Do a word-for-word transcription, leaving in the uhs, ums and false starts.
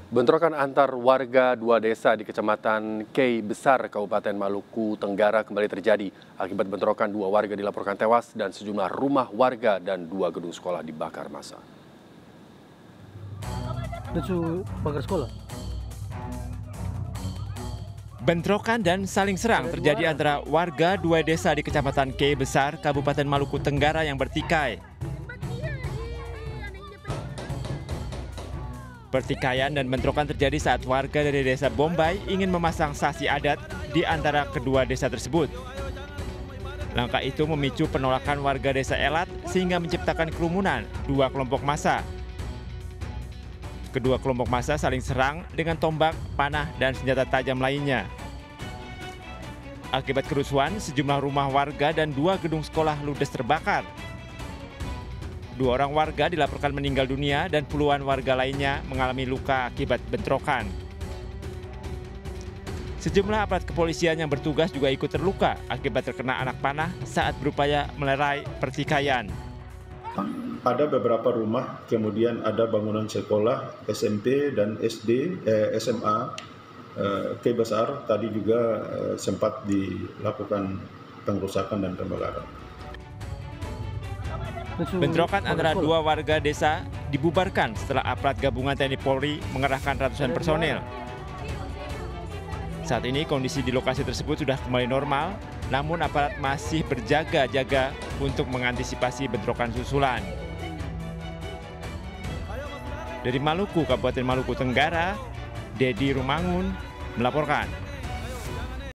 Bentrokan antar warga dua desa di Kecamatan Kei Besar, Kabupaten Maluku Tenggara kembali terjadi. Akibat bentrokan, dua warga dilaporkan tewas dan sejumlah rumah warga dan dua gedung sekolah dibakar massa. Itu bakar sekolah. Bentrokan dan saling serang terjadi antara warga dua desa di Kecamatan Kei Besar, Kabupaten Maluku Tenggara yang bertikai. Pertikaian dan bentrokan terjadi saat warga dari desa Bombay ingin memasang sasi adat di antara kedua desa tersebut. Langkah itu memicu penolakan warga desa Elat sehingga menciptakan kerumunan dua kelompok massa. Kedua kelompok massa saling serang dengan tombak, panah, dan senjata tajam lainnya. Akibat kerusuhan, sejumlah rumah warga dan dua gedung sekolah ludes terbakar. Dua orang warga dilaporkan meninggal dunia dan puluhan warga lainnya mengalami luka akibat bentrokan. Sejumlah aparat kepolisian yang bertugas juga ikut terluka akibat terkena anak panah saat berupaya melerai pertikaian. Ada beberapa rumah, kemudian ada bangunan sekolah S M P dan S D, eh, S M A, eh, Kei Besar tadi juga eh, sempat dilakukan pengrusakan dan pembakaran. Bentrokan antara dua warga desa dibubarkan setelah aparat gabungan T N I Polri mengerahkan ratusan personil. Saat ini kondisi di lokasi tersebut sudah kembali normal, namun aparat masih berjaga-jaga untuk mengantisipasi bentrokan susulan. Dari Maluku, Kabupaten Maluku Tenggara, Dedi Rumangun melaporkan.